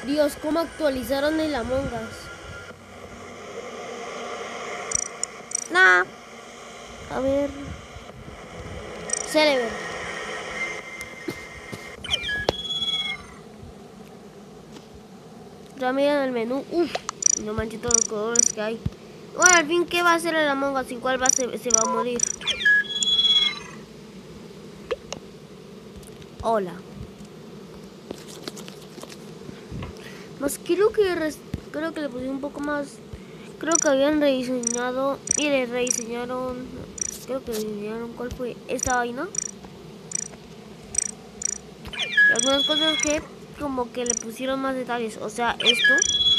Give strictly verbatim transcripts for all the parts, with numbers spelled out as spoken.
Dios, cómo actualizaron el Among Us. Nah. A ver. Celeber. Ya miren el menú. Uf. No manches todos los colores que hay. Bueno, al fin, ¿qué va a hacer el Among Us? ¿En cuál va a se, se va a morir? Hola. Más creo que res, creo que le puse un poco más. Creo que habían rediseñado. Mire, rediseñaron. Creo que rediseñaron. ¿Cuál fue esta vaina? Y algunas cosas que como que le pusieron más detalles. O sea, esto.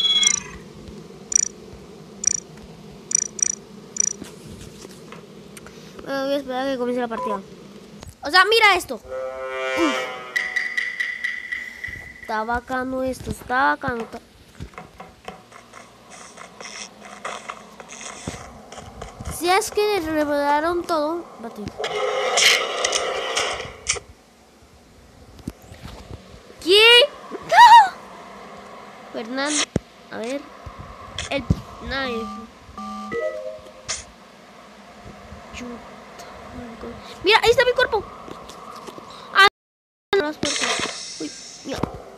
Bueno, voy a esperar a que comience la partida. O sea, mira esto. Uf. Está bacano esto. Está bacano. Está... Si es que le revelaron todo. Bate. ¿Quién? ¡No! Fernando. A ver. El. Nadie. Mira, ahí está mi cuerpo. Ah, no las puertas. Uy, mira.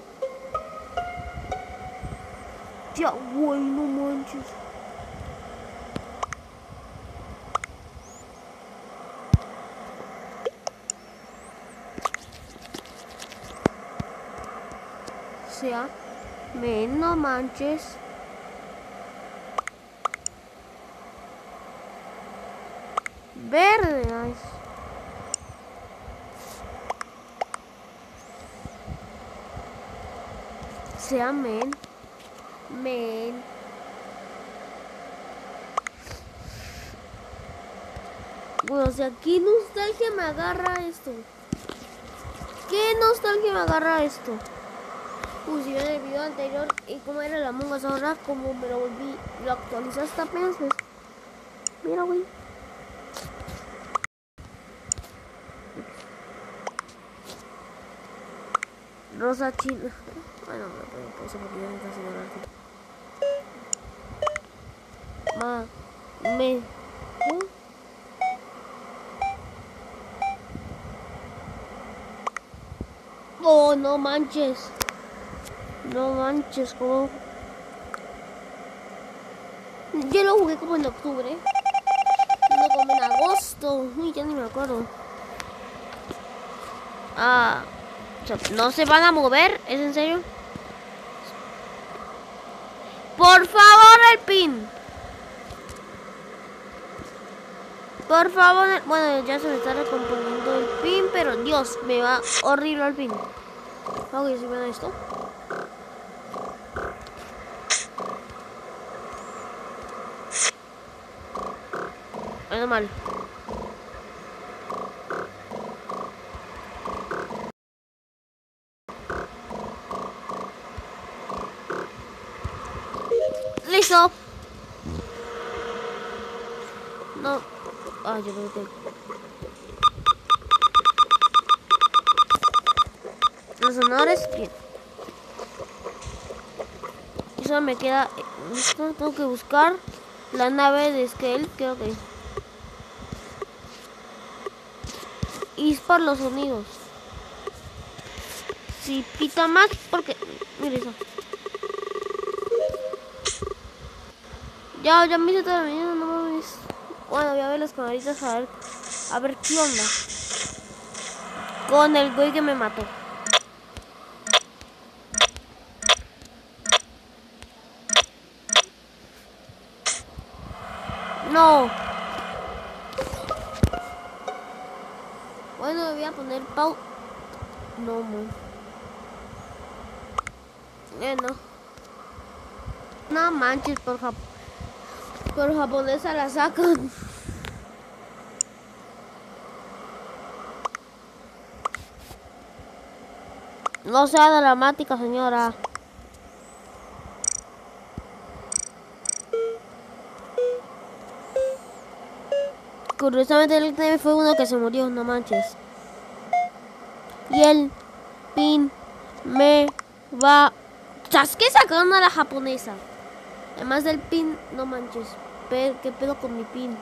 Ya, güey, no manches. O sea, men, no manches. Verde, nice. O sea, men. Men. Bueno, o sea, ¿qué nostalgia me agarra esto? ¿Qué nostalgia me agarra esto? Uy, si ven el video anterior y cómo era la Among Us ahora, como me lo volví, lo actualicé hasta apenas, pues. Mira, güey. Rosa china. Bueno, no puedo, puedo ser porque ya me está haciendo arte. Ma. Me. ¿Eh? Oh, no manches. No manches, como. Yo lo jugué como en octubre. No, como en agosto. Uy, ya ni me acuerdo. Ah. O sea, ¿no se van a mover? ¿Es en serio? Por favor, el pin. Por favor, el... bueno, ya se me está recomponiendo el pin, pero Dios, me va horrible el pin. Ok, si ven esto. Menos mal. Listo. No. Ay, yo creo que... Los honores, bien. Eso me queda... Esto, tengo que buscar la nave de Scale, creo que... Y es por los sonidos. Si pita más, porque... Mira eso. Ya, ya me hice toda la mañana, no mames. Bueno, voy a ver las camaritas a ver... A ver qué onda. Con el güey que me mató. No. Bueno, voy a poner pau... No, man. Eh, no. No manches, por Japón. Por japonesa la sacan. No sea dramática, señora. Curiosamente el T fue uno que se murió, no manches. Y el pin me va Sasuke sacando a la japonesa. Además del pin, no manches. ¿Qué pedo con mi pin?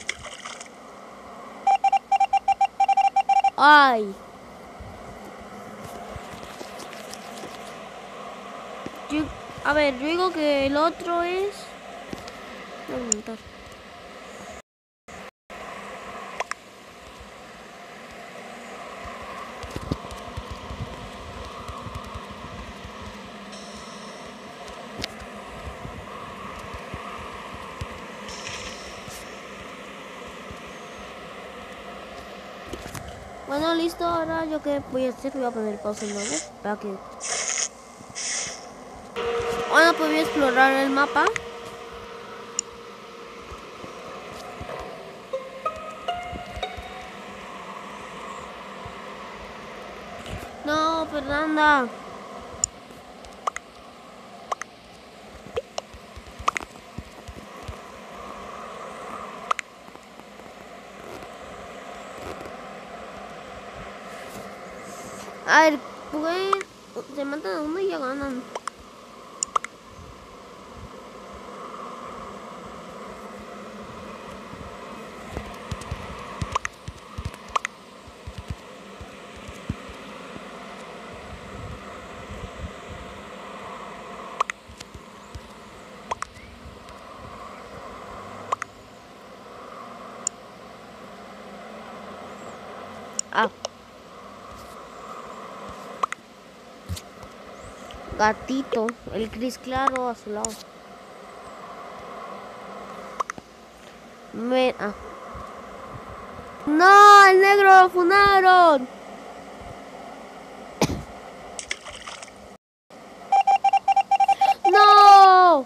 Ay. Yo, a ver, yo digo que el otro es... Voy a montar. Bueno, listo, ahora yo que voy a hacer, voy a poner pausa en nuevo para que... Bueno, pues voy a explorar el mapa. No, Fernanda. A ver, pueden... Se matan a uno y ya ganan. Ah. Gatito, el gris claro a su lado. Me... Ah. ¡No! ¡El negro lo funaron! ¡No!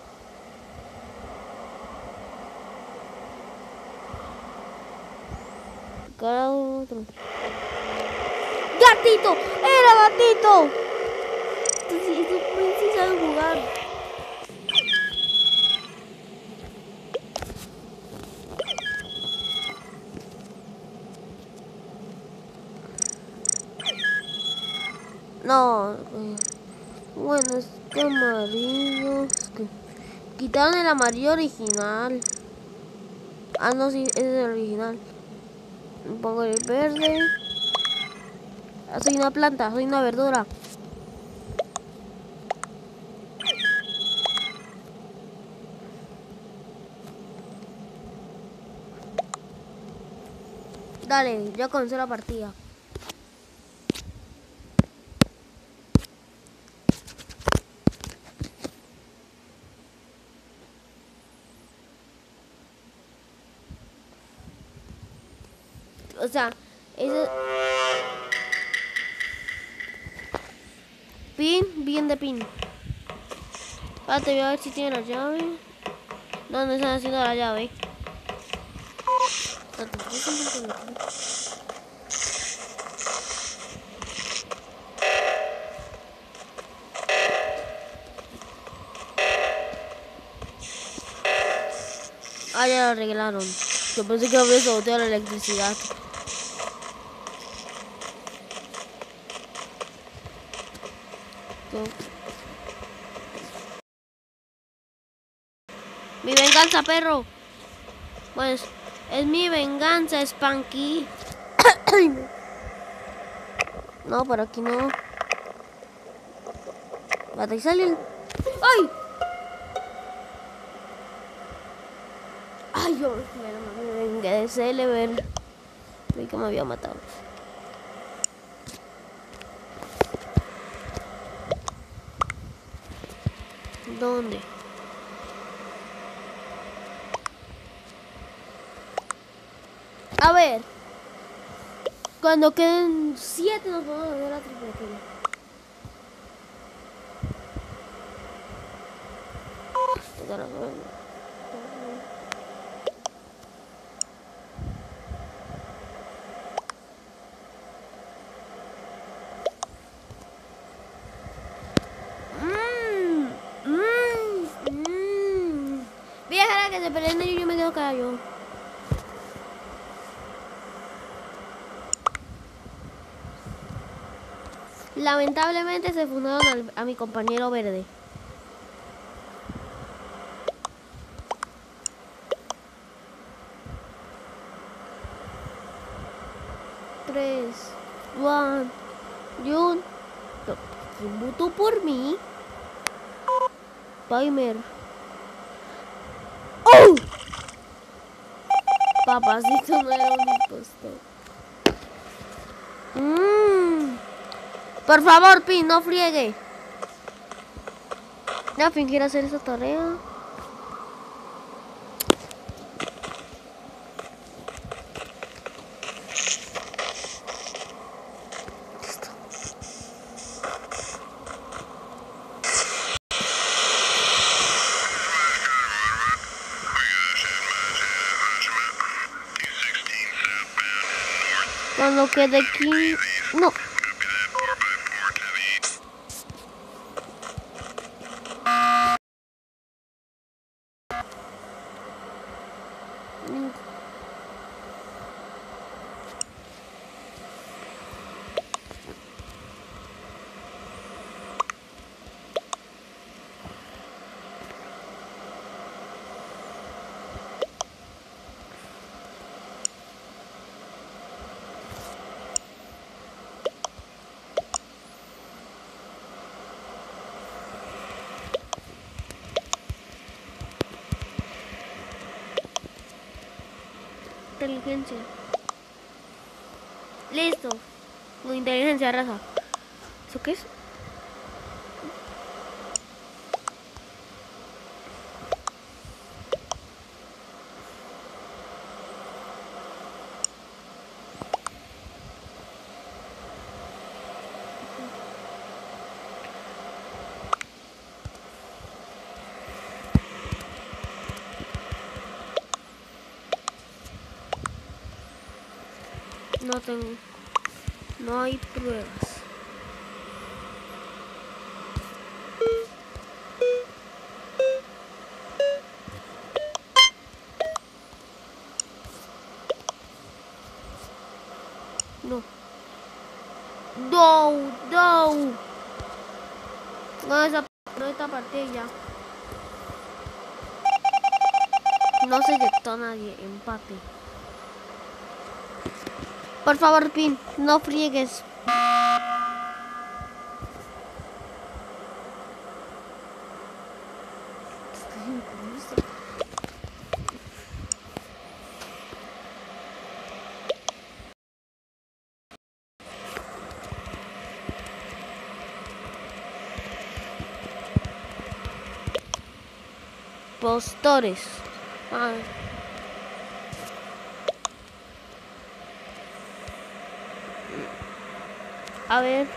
Cada otro. ¡Gatito! ¡Era gatito! Sí, sí saben jugar. No, bueno, es que amarillo. Es que quitaron el amarillo original. Ah, no, sí, ese es el original. Pongo el verde. Ah, soy una planta, soy una verdura. Dale, ya comencé la partida. O sea, ese... Pin, bien de pin. Espérate, voy a ver si tiene la llave. No, no están haciendo la llave. Ah, ya lo arreglaron. Yo pensé que había saboteado la electricidad. Mi venganza, perro. Pues es mi venganza, Spanky. No, por aquí no. Bata y salen. ¡Ay! Ay, yo me, me vengué de Celeber. Creí que me había matado. ¿Dónde? A ver. Cuando queden siete nos vamos a ver la triple kill. Mmm, mmm, mmm. Voy a dejar a que se peleen y yo me quedo callado. Lamentablemente se fundaron al, a mi compañero verde. Juan, Jun, ¿quién votó por mí? Timer. ¡Oh! Papacito no era un impostor. Mm. Por favor, Pin, no friegue. Voy a fingir hacer esa tarea. Cuando quede aquí... No. Inteligencia. Listo. Con inteligencia raza. ¿Eso qué es? No tengo. No hay pruebas. No. No, no. No, esa no esta partida ya. No se eyectó nadie. Empate. Por favor, Pin, no friegues. Postores. Ah. A ver.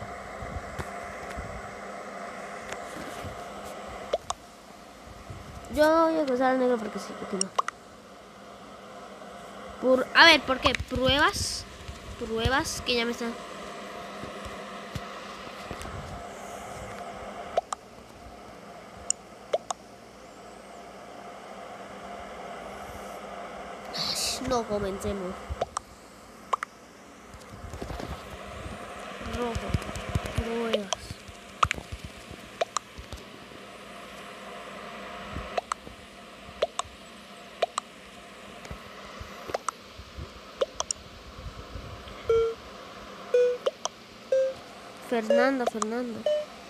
Yo voy a cruzar al negro porque sí, porque no. Por, a ver, ¿por qué? Pruebas. Pruebas que ya me están. No comencemos. Rojo. Pruebas. Fernanda, Fernanda.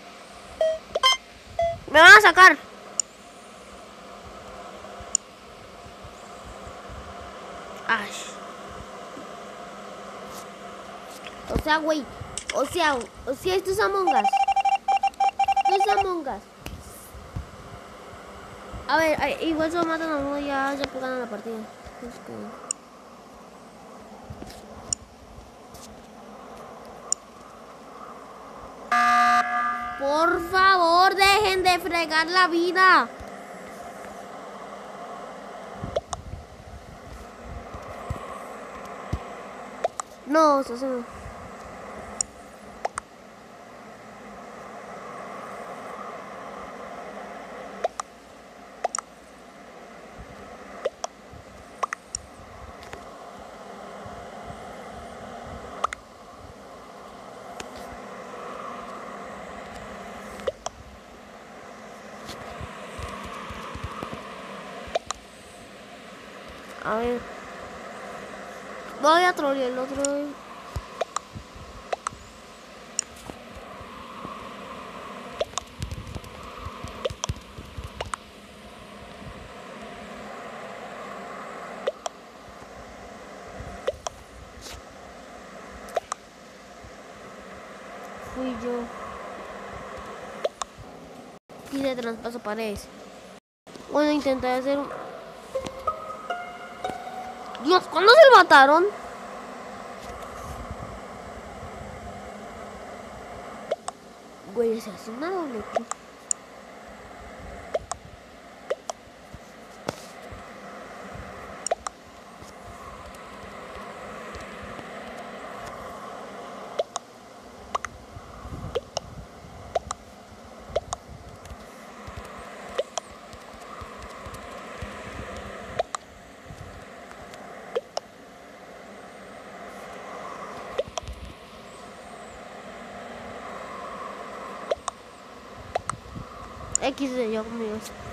Me van a sacar. Ay. O sea, güey. O sea, o sea, esto es Among Us. Esto es Among Us. A ver, igual se matan a uno y ya, ya pegan la partida. Es que... Por favor, dejen de fregar la vida. No, eso no. A ver. Voy a trolear el otro. fui yo. Quise traspaso paredes. Bueno, intenté hacer un... Dios, ¿cuándo se mataron? Güey, se hace una doble. X de yo conmigo.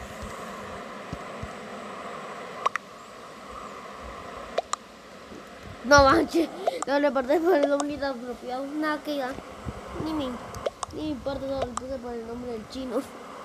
No manches, no le parte por el nombre apropiado. Nada que ya. Ni me, ni me importa, solo le puse por el nombre del chino.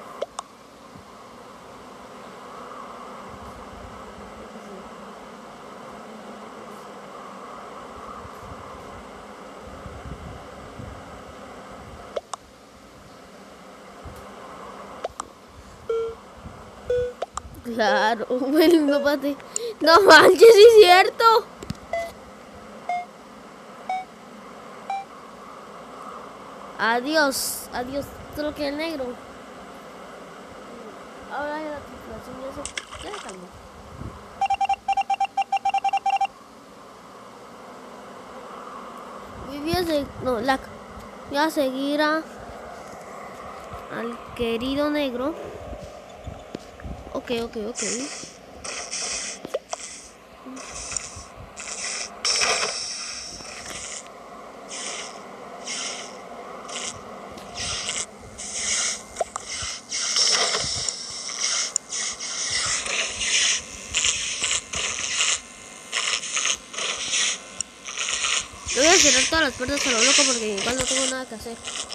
Claro, bueno, no pate. No manches, sí es cierto. Adiós, adiós, solo que el negro. Ahora la tripulación ya se, ya se calmó. Voy a seguir, no, la, voy a seguir a, al querido negro. Ok, ok, ok. Yo voy a cerrar todas las puertas a lo loco porque igual no tengo nada que hacer.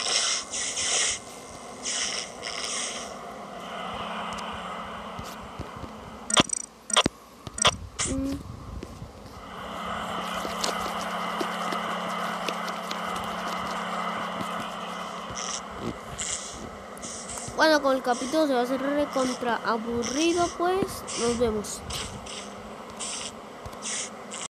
Mm. Bueno, con el capítulo se va a hacer recontra aburrido, pues nos vemos.